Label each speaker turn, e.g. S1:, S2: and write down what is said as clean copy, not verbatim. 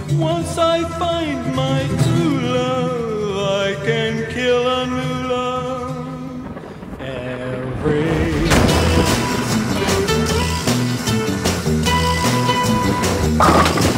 S1: Once I find my true love, I can kill a new love every